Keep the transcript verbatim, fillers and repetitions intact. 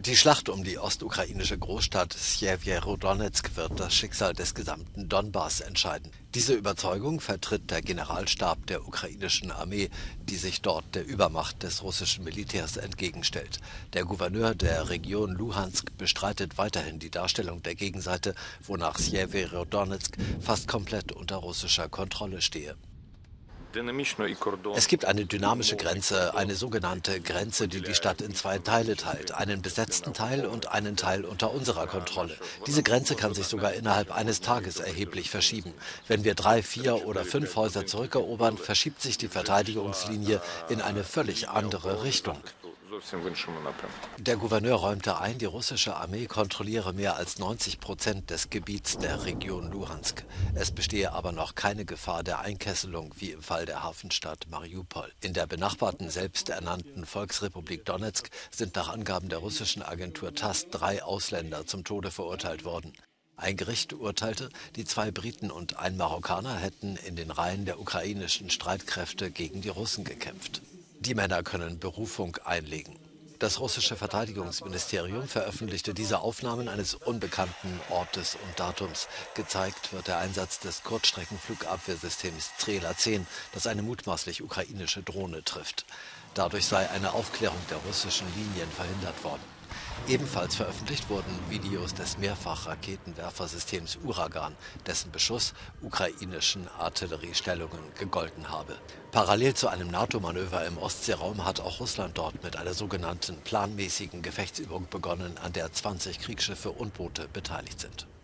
Die Schlacht um die ostukrainische Großstadt Sjewjerodonezk wird das Schicksal des gesamten Donbass entscheiden. Diese Überzeugung vertritt der Generalstab der ukrainischen Armee, die sich dort der Übermacht des russischen Militärs entgegenstellt. Der Gouverneur der Region Luhansk bestreitet weiterhin die Darstellung der Gegenseite, wonach Sjewjerodonezk fast komplett unter russischer Kontrolle stehe. Es gibt eine dynamische Grenze, eine sogenannte Grenze, die die Stadt in zwei Teile teilt, einen besetzten Teil und einen Teil unter unserer Kontrolle. Diese Grenze kann sich sogar innerhalb eines Tages erheblich verschieben. Wenn wir drei, vier oder fünf Häuser zurückerobern, verschiebt sich die Verteidigungslinie in eine völlig andere Richtung. Der Gouverneur räumte ein, die russische Armee kontrolliere mehr als neunzig Prozent des Gebiets der Region Luhansk. Es bestehe aber noch keine Gefahr der Einkesselung, wie im Fall der Hafenstadt Mariupol. In der benachbarten selbsternannten Volksrepublik Donezk sind nach Angaben der russischen Agentur TASS drei Ausländer zum Tode verurteilt worden. Ein Gericht urteilte, die zwei Briten und ein Marokkaner hätten in den Reihen der ukrainischen Streitkräfte gegen die Russen gekämpft. Die Männer können Berufung einlegen. Das russische Verteidigungsministerium veröffentlichte diese Aufnahmen eines unbekannten Ortes und Datums. Gezeigt wird der Einsatz des Kurzstreckenflugabwehrsystems Strela zehn, das eine mutmaßlich ukrainische Drohne trifft. Dadurch sei eine Aufklärung der russischen Linien verhindert worden. Ebenfalls veröffentlicht wurden Videos des Mehrfach-Raketenwerfersystems Uragan, dessen Beschuss ukrainischen Artilleriestellungen gegolten habe. Parallel zu einem NATO-Manöver im Ostseeraum hat auch Russland dort mit einer sogenannten planmäßigen Gefechtsübung begonnen, an der zwanzig Kriegsschiffe und Boote beteiligt sind.